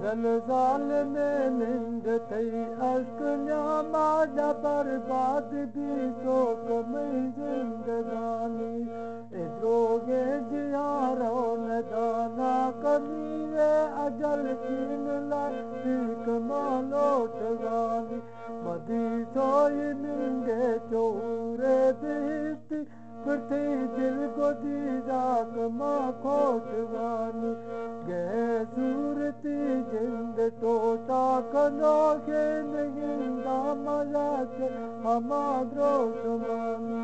ज़ाल में निंड थई अश्कन्या माॾा बर्बाद बि शोक में ज़िंदगानी एतिरो गेजियारो न दाना कमीने अजल कीन लाइ ठीक मां लोटगानी मदी सोई निंडे चोरे बिस्ती फिरती दिल को दीदाक मां खोटगानी गे सूरती जिंद टोटा कनो के नगिंदा मजाक हमा ग्रोसमानी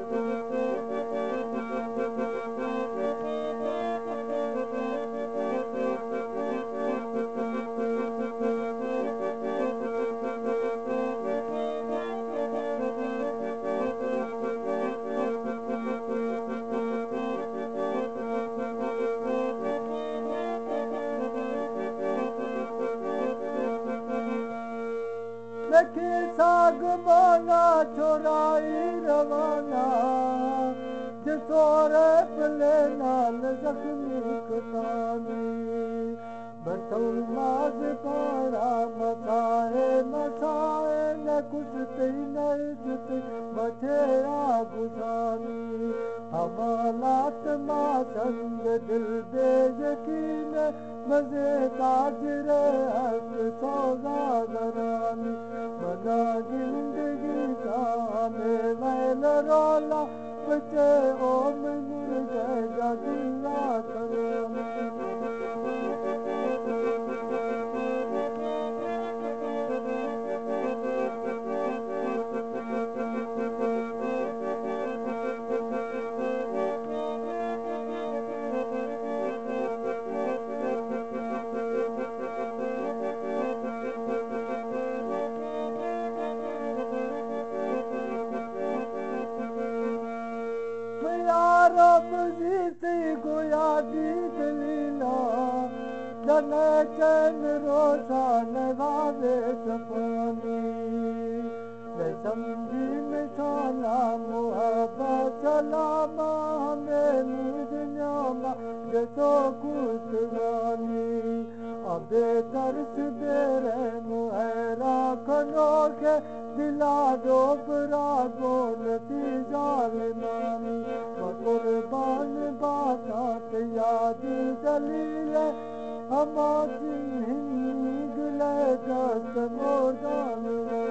लखे साग माना छोराई रवाना जिसोरे पले नाल जख्मी कसानी बरतल माज पारा मसाए न कुछ तई न इज्जत बचेरा गुसानी हमालात मा संग दिल बेयकीन मज़े ताजर हक सौदागरानी बना जिंदगी का में वैल रोला बचे ओ मुझे जैसा दिला करानी गोया दी दलीला जन चैन रोज़ान वावे सपानी मैं समझी मिसाला मुहब्बत सलामा हमें मुझ जैसो कुर्तवानी अबे तरस बेरे मुहरा खनो के दिला डोबरा गोल थी जालिमानी कुर्बान बात याद दलील हमारी हिंद दस्त मोदान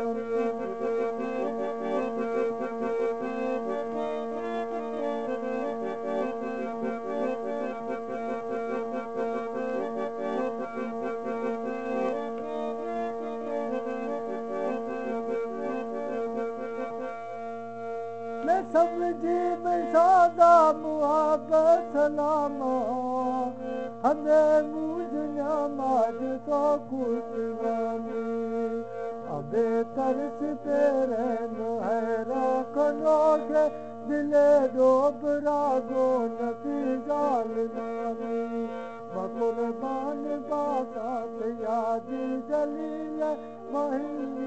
समझी में सादा मुहब्बत सलामा हमें मुझना माज तो कुर्बानी अबे तरस तेरे मुहरा खनोगे दिले डोबरा गो नफी जालिमानी बकुर्बान बात याद दलील महिंद